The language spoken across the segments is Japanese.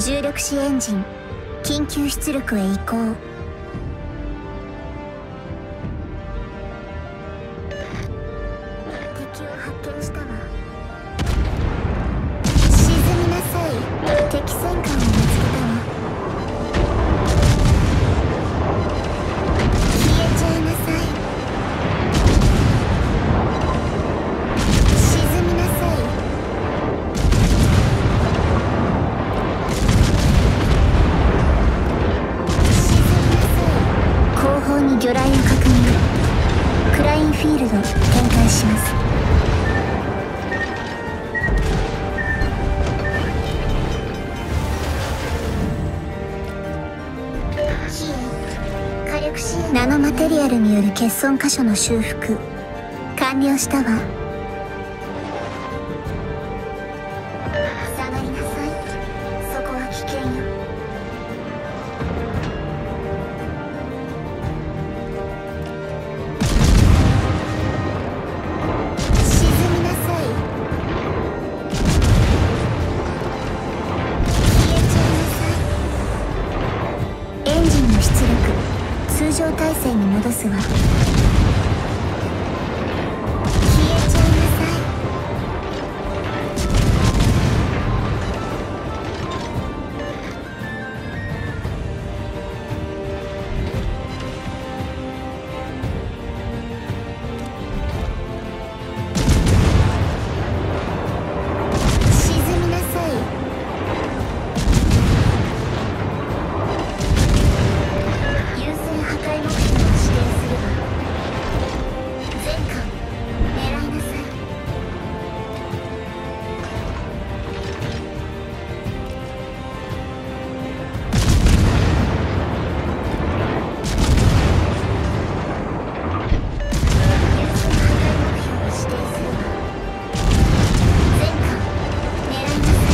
重力子エンジン緊急出力へ移行。敵を発見したわ。沈みなさい。敵戦艦を見つけたわ。消えちゃいなさい。沈みなさい。後方に魚雷を確認。クラインフィールド展開します。ナノマテリアルによる欠損箇所の修復完了したわ。下がりなさい。そこは危険よ。沈みなさい。消えちゃいなさい。エンジンの出力通常態勢に戻すわ。消えちゃいなさい。沈みなさい。優先破壊目標を指定するわ。全艦狙いなさい。優先破壊目標を指定するわ。全艦狙いなさい。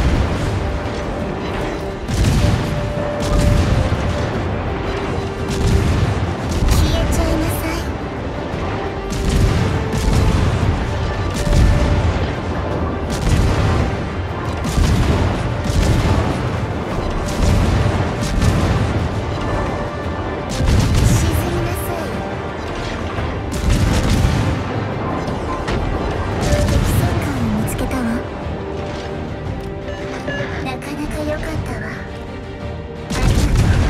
消えちゃいなさい。沈みなさい。敵戦艦を見つけたわ。なかなか良かったわ。ありがとう。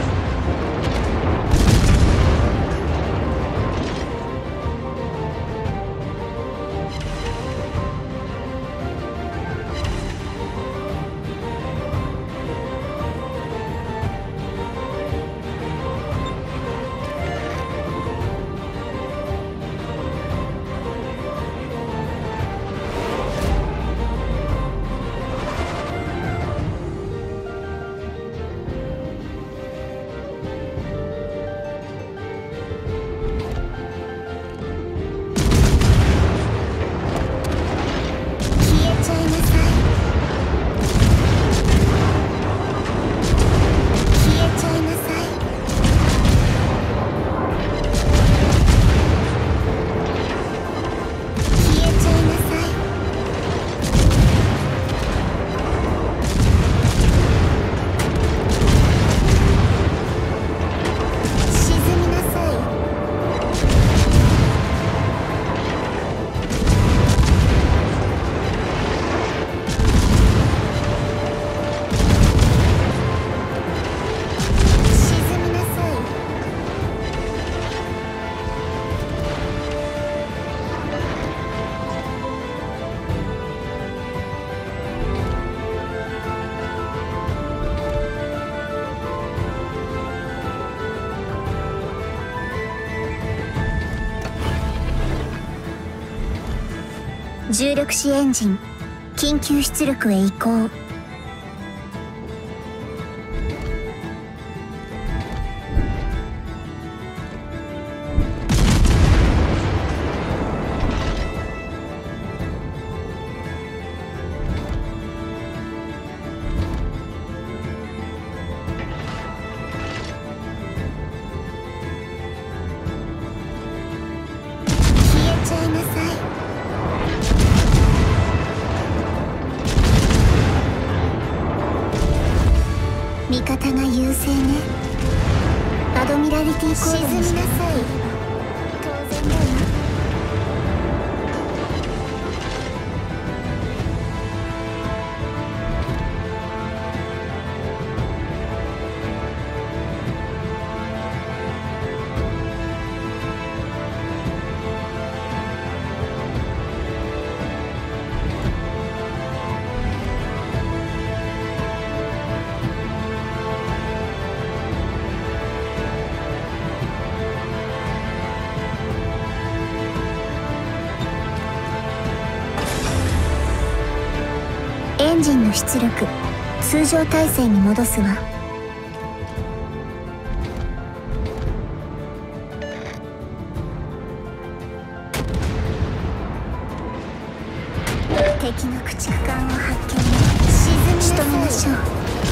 消えちゃいなさい。消えちゃいなさい。消えちゃいなさい。沈みなさい。沈みなさい。重力子エンジン緊急出力へ移行。消えちゃいなさい。 方が優勢ね。アドミラリティコードに沈みなさい。当然だよ。エンジンの出力通常態勢に戻すわ。敵の駆逐艦を発見。仕留めましょう。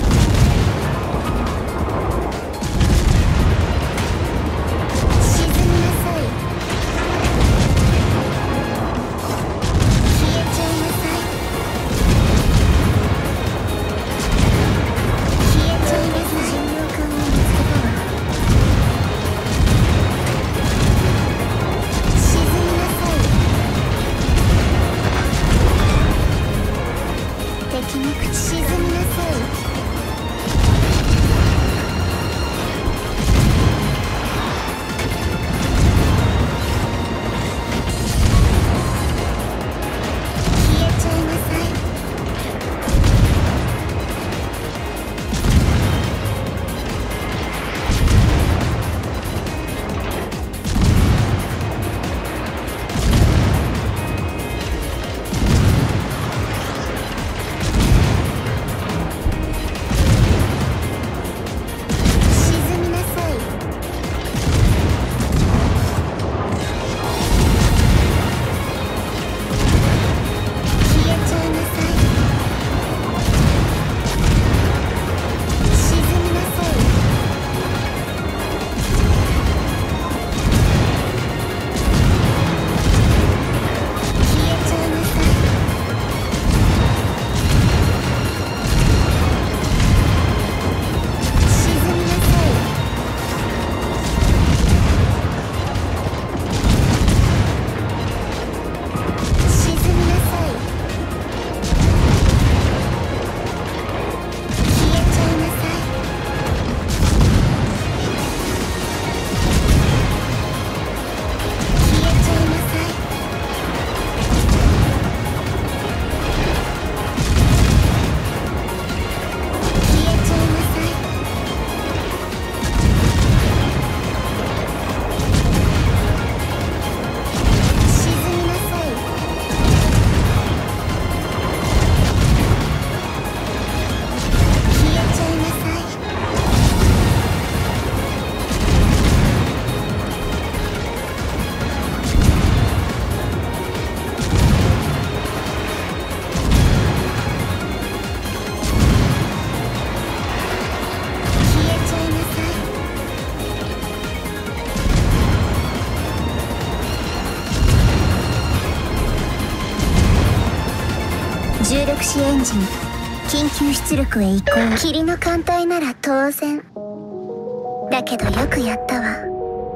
重力子エンジン緊急出力へ移行。霧の艦隊なら当然だけど、よくやったわ。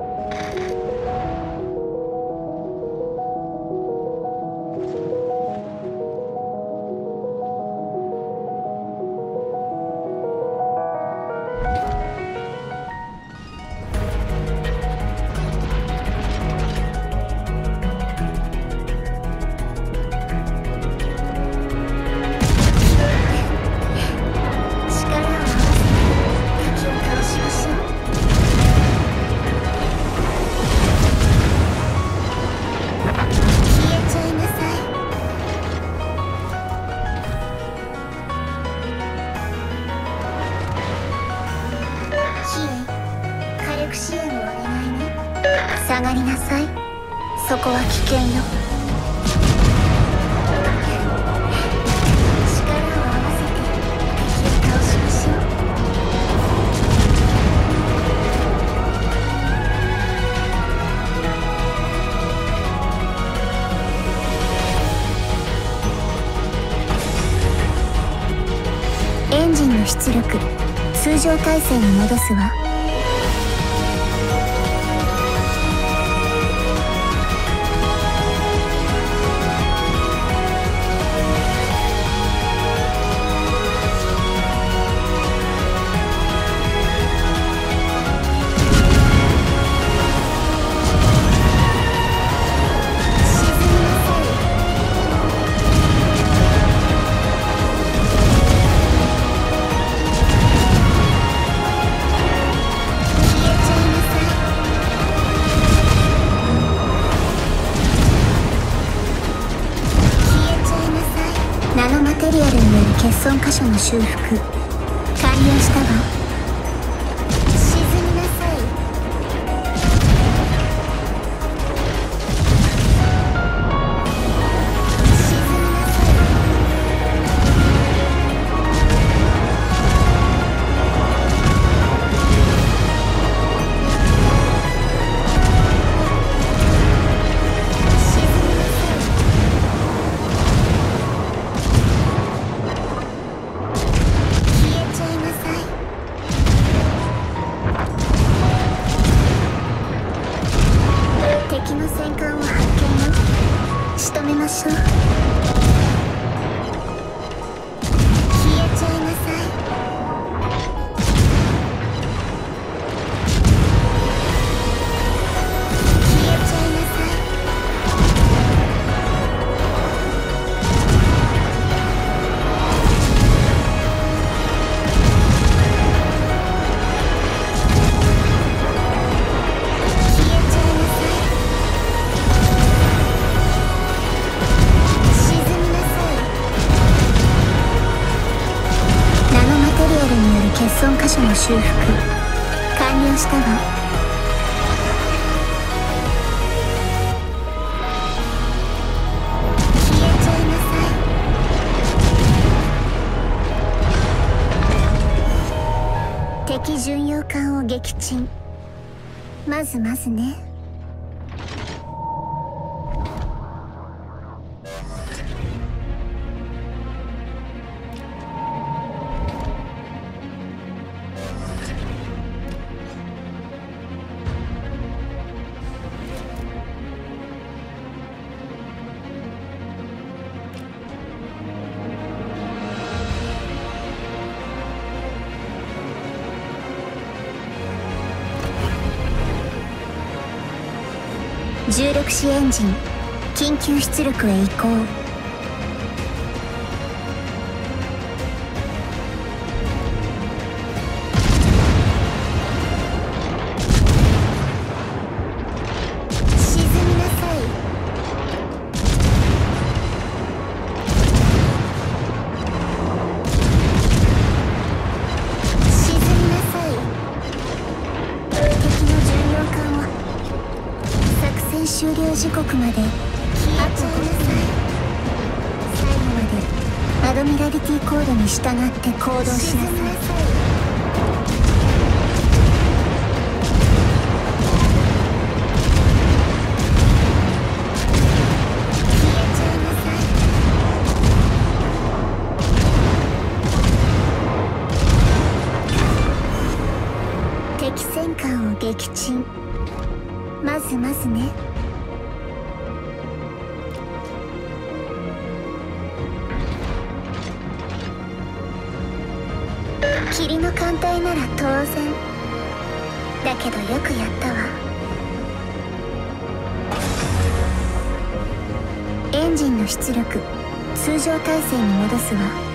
下がりなさい。そこは危険よ。力を合わせて敵を倒しましょう。エンジンの出力通常態勢に戻すわ。ナノマテリアルによる欠損箇所の修復完了したわ。沈みなさい。敵の戦艦を発見よ。仕留めましょう。消えちゃいなさい。消えちゃいなさい。欠損箇所の修復完了したわ。消えちゃいなさい。敵巡洋艦を撃沈。まずね。重力子エンジン緊急出力へ移行。沈みなさい。沈みなさい。敵の巡洋艦は終了時刻まであと5分。最後までアドミラリティコードに従って行動しなさい。敵戦艦を撃沈。まずね。霧の艦隊なら当然だけどよくやったわ。エンジンの出力通常態勢に戻すわ。